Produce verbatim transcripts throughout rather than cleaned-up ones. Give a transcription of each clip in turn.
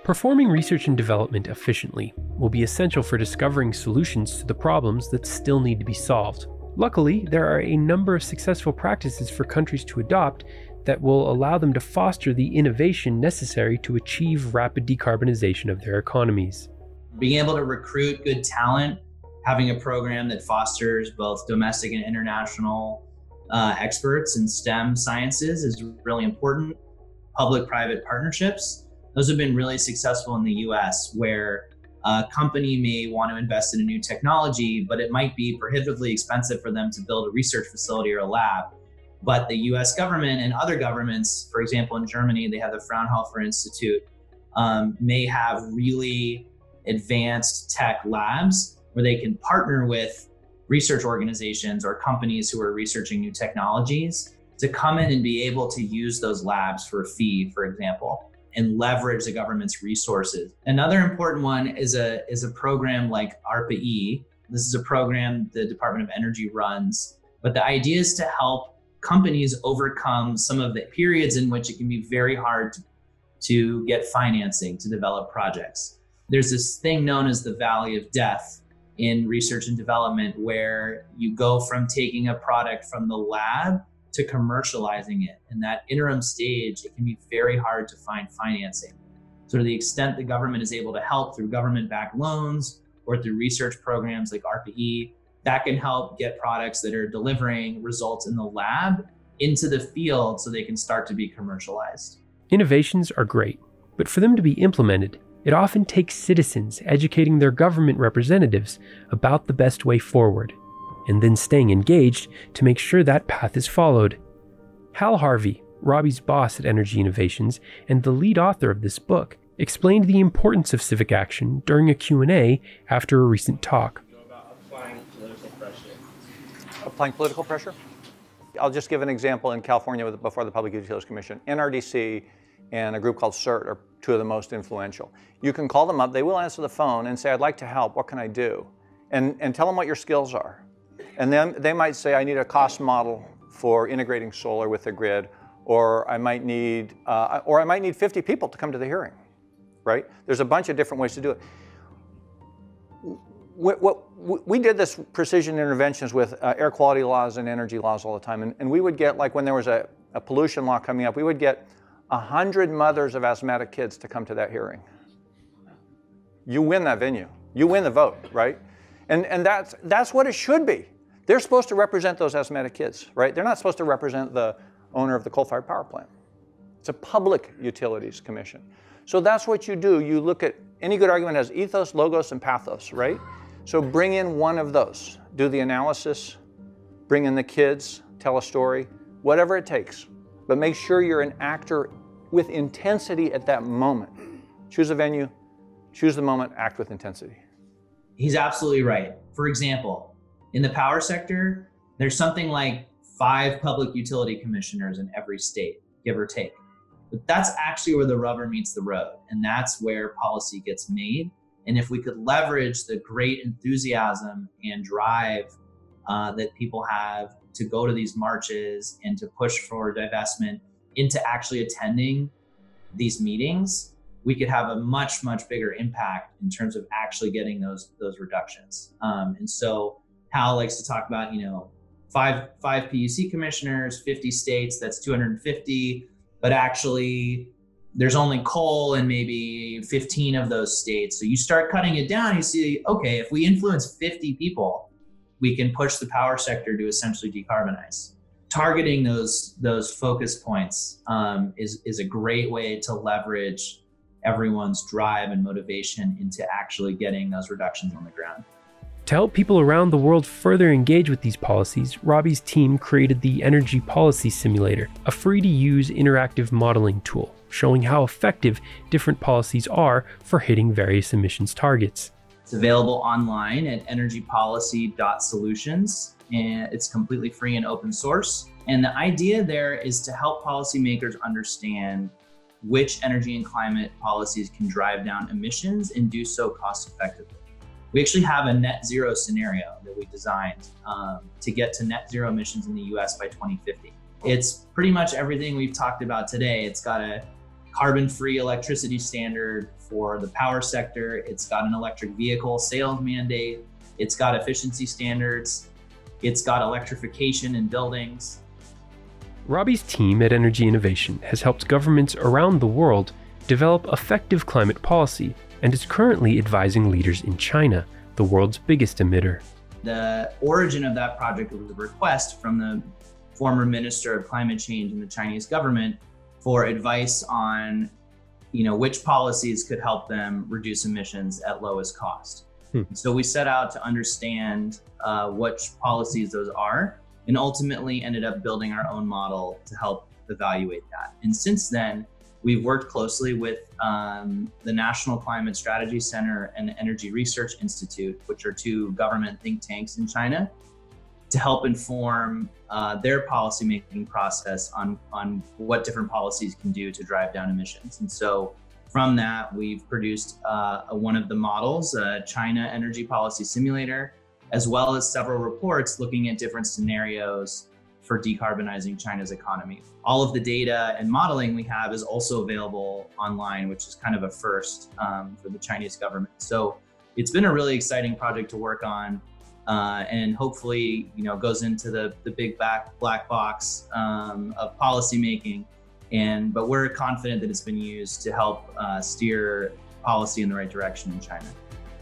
Performing research and development efficiently will be essential for discovering solutions to the problems that still need to be solved. Luckily, there are a number of successful practices for countries to adopt that will allow them to foster the innovation necessary to achieve rapid decarbonization of their economies. Being able to recruit good talent, having a program that fosters both domestic and international uh, experts in STEM sciences is really important. Public-private partnerships, those have been really successful in the U S, where a company may want to invest in a new technology, but it might be prohibitively expensive for them to build a research facility or a lab. But the U S government and other governments, for example, in Germany, they have the Fraunhofer Institute, um, may have really advanced tech labs where they can partner with research organizations or companies who are researching new technologies to come in and be able to use those labs for a fee, for example, and leverage the government's resources. Another important one is a, is a program like ARPA-E. This is a program the Department of Energy runs, but the idea is to help companies overcome some of the periods in which it can be very hard to, to get financing to develop projects. There's this thing known as the Valley of Death in research and development, where you go from taking a product from the lab to commercializing it. In that interim stage, it can be very hard to find financing. So to the extent the government is able to help through government-backed loans or through research programs like ARPA-E, that can help get products that are delivering results in the lab into the field so they can start to be commercialized. Innovations are great, but for them to be implemented, it often takes citizens educating their government representatives about the best way forward, and then staying engaged to make sure that path is followed. Hal Harvey, Robbie's boss at Energy Innovations and the lead author of this book, explained the importance of civic action during a Q and A after a recent talk. Applying political pressure? I'll just give an example in California with, before the Public Utilities Commission. N R D C and a group called CERT are two of the most influential. You can call them up, they will answer the phone and say, I'd like to help, what can I do? And, and tell them what your skills are. And then they might say, I need a cost model for integrating solar with the grid, or I might need, uh, or I might need fifty people to come to the hearing, right? There's a bunch of different ways to do it. What, what, we did this precision interventions with uh, air quality laws and energy laws all the time. And, and we would get, like when there was a, a pollution law coming up, we would get one hundred mothers of asthmatic kids to come to that hearing. You win that venue. You win the vote, right? And, and that's, that's what it should be. They're supposed to represent those asthmatic kids, right? They're not supposed to represent the owner of the coal-fired power plant. It's a public utilities commission. So that's what you do. You look at, any good argument has ethos, logos, and pathos, right? So bring in one of those. Do the analysis, bring in the kids, tell a story, whatever it takes. But make sure you're an actor with intensity at that moment. Choose a venue, choose the moment, act with intensity. He's absolutely right. For example, in the power sector, there's something like five public utility commissioners in every state, give or take. But that's actually where the rubber meets the road, and that's where policy gets made. And if we could leverage the great enthusiasm and drive uh, that people have to go to these marches and to push for divestment into actually attending these meetings, we could have a much, much bigger impact in terms of actually getting those, those reductions. Um, and so Hal likes to talk about, you know, five, five P U C commissioners, fifty states, that's two hundred fifty, but actually there's only coal in maybe fifteen of those states. So you start cutting it down, you see, okay, if we influence fifty people, we can push the power sector to essentially decarbonize. Targeting those, those focus points um, is, is a great way to leverage everyone's drive and motivation into actually getting those reductions on the ground. To help people around the world further engage with these policies, Robbie's team created the Energy Policy Simulator, a free-to-use interactive modeling tool showing how effective different policies are for hitting various emissions targets. It's available online at energy policy dot solutions, and it's completely free and open source. And the idea there is to help policymakers understand which energy and climate policies can drive down emissions and do so cost effectively. We actually have a net zero scenario that we designed um, to get to net zero emissions in the U S by twenty fifty. It's pretty much everything we've talked about today. It's got a carbon-free electricity standard for the power sector. It's got an electric vehicle sales mandate. It's got efficiency standards. It's got electrification in buildings. Robbie's team at Energy Innovation has helped governments around the world develop effective climate policy and is currently advising leaders in China, the world's biggest emitter. The origin of that project was a request from the former Minister of Climate Change in the Chinese government for advice on, you know, which policies could help them reduce emissions at lowest cost. Hmm. So we set out to understand uh, which policies those are, and ultimately ended up building our own model to help evaluate that. And since then, we've worked closely with um, the National Climate Strategy Center and the Energy Research Institute, which are two government think tanks in China, to help inform uh, their policymaking process on, on what different policies can do to drive down emissions. And so from that, we've produced uh, a, one of the models, a China Energy Policy Simulator, as well as several reports looking at different scenarios for decarbonizing China's economy. All of the data and modeling we have is also available online, which is kind of a first um, for the Chinese government. So it's been a really exciting project to work on, uh, and hopefully, you know, goes into the, the big back, black box um, of policymaking. And, but we're confident that it's been used to help uh, steer policy in the right direction in China.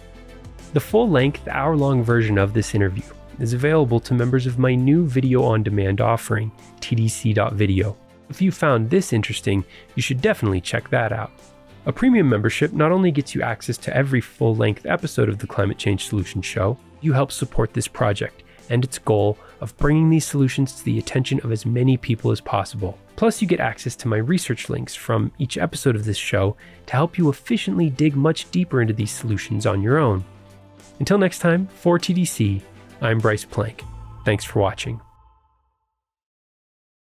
The full-length, hour-long version of this interview is available to members of my new video-on-demand offering, t d c dot video. If you found this interesting, you should definitely check that out. A premium membership not only gets you access to every full-length episode of the Climate Change Solutions Show, you help support this project and its goal of bringing these solutions to the attention of as many people as possible. Plus, you get access to my research links from each episode of this show to help you efficiently dig much deeper into these solutions on your own. Until next time, for T D C, I'm Bryce Plank. Thanks for watching.